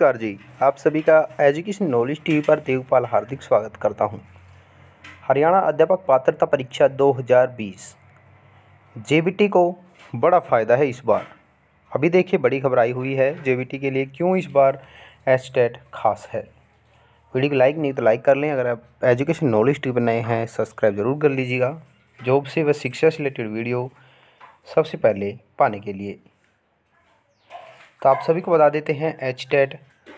नमस्कार जी। आप सभी का एजुकेशन नॉलेज टीवी पर देवपाल हार्दिक स्वागत करता हूं। हरियाणा अध्यापक पात्रता परीक्षा 2020 जेबीटी को बड़ा फ़ायदा है इस बार। अभी देखिए बड़ी खबर आई हुई है जेबीटी के लिए, क्यों इस बार एचटेट खास है। वीडियो को लाइक नहीं तो लाइक कर लें। अगर आप एजुकेशन नॉलेज टीवी पर नए हैं सब्सक्राइब ज़रूर कर लीजिएगा, जॉब से व शिक्षा से रिलेटेड वीडियो सबसे पहले पाने के लिए। तो आप सभी को बता देते हैं एचटेट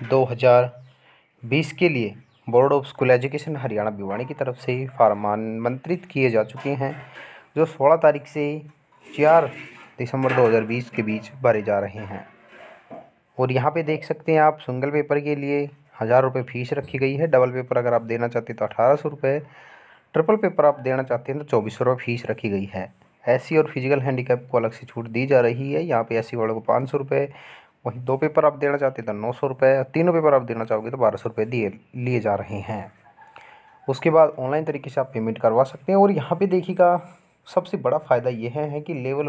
2020 के लिए board of school education Haryana Bhiwani की तरफ से फार्म आमंत्रित किए जा चुके हैं, जो 16 तारीख से 4 दिसंबर 2020 के बीच भरे जा रहे हैं। और यहाँ पे देख सकते हैं आप, सिंगल पेपर के लिए 1000 रुपये फीस रखी गई है। डबल पेपर अगर आप देना चाहते हैं तो 1800 रुपये, ट्रिपल पेपर आप देना चाहते हैं तो 2400 रुपये फीस रखी गई है। एससी और फिजिकल हैंडीकैप को अलग से छूट दी जा रही है। यहाँ पे एससी वालों को 500 रुपये, वहीं 2 पेपर आप देना चाहते हैं तो 900 रुपये, तीनों पेपर आप देना चाहोगे तो 1200 रुपये लिए जा रहे हैं। उसके बाद ऑनलाइन तरीके से आप पेमेंट करवा सकते हैं। और यहाँ पे देखिएगा सबसे बड़ा फ़ायदा यह है कि लेवल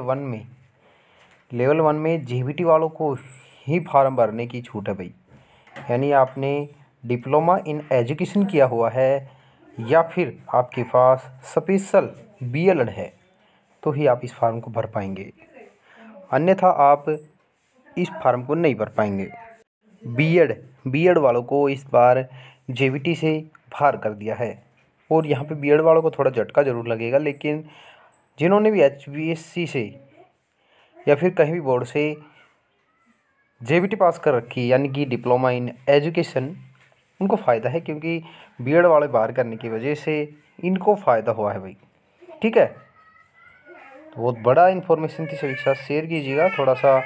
वन में जेबीटी वालों को ही फार्म भरने की छूट है भाई। यानी आपने डिप्लोमा इन एजुकेशन किया हुआ है या फिर आपके पास स्पेशल बीएलएड है तो ही आप इस फार्म को भर पाएंगे, अन्यथा आप इस फार्म को नहीं भर पाएंगे। बीएड वालों को इस बार जेबीटी से बाहर कर दिया है। और यहाँ पे बीएड वालों को थोड़ा झटका ज़रूर लगेगा, लेकिन जिन्होंने भी एचबीएससी से या फिर कहीं भी बोर्ड से जेबीटी पास कर रखी, यानी कि डिप्लोमा इन एजुकेशन, उनको फ़ायदा है, क्योंकि बीएड वाले बाहर करने की वजह से इनको फ़ायदा हुआ है भाई। ठीक है, तो बहुत बड़ा इन्फॉर्मेशन थी, सभी के साथ शेयर कीजिएगा। थोड़ा सा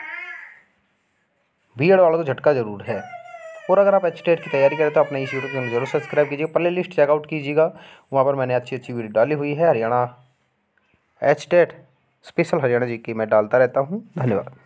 बीएड वालों को झटका ज़रूर है। और अगर आप एचटेट की तैयारी करें तो अपने इस यूट्यूब चैनल जरूर सब्सक्राइब कीजिएगा, प्ले लिस्ट चेकआउट कीजिएगा। वहाँ पर मैंने अच्छी वीडियो डाली हुई है। हरियाणा एचटेट स्पेशल हरियाणा जी की मैं डालता रहता हूँ। धन्यवाद।